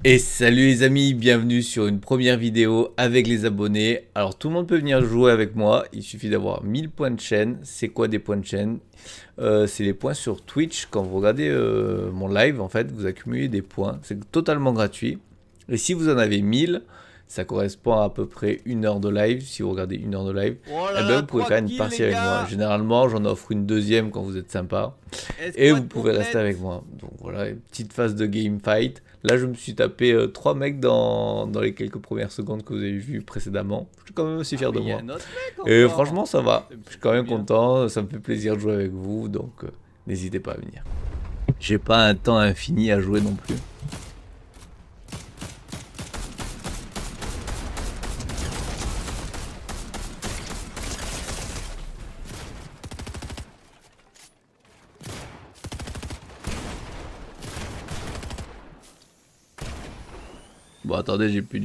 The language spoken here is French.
Et salut les amis, bienvenue sur une première vidéo avec les abonnés. Alors tout le monde peut venir jouer avec moi, il suffit d'avoir 1000 points de chaîne. C'est quoi des points de chaîne? C'est les points sur Twitch. Quand vous regardez mon live, en fait, vous accumulez des points. C'est totalement gratuit. Et si vous en avez 1000, ça correspond à peu près une heure de live. Si vous regardez une heure de live, eh ben, vous pouvez faire une partie avec moi. Généralement, j'en offre une deuxième quand vous êtes sympa. Et vous pouvez rester avec moi. Donc voilà, une petite phase de game fight. Là, je me suis tapé 3 mecs dans les quelques premières secondes que vous avez vu précédemment. Je suis quand même aussi fier de moi. Et franchement, ça va. Je suis quand même content. Ça me fait plaisir de jouer avec vous. Donc, n'hésitez pas à venir. J'ai pas un temps infini à jouer non plus. Bon, attendez, j'ai plus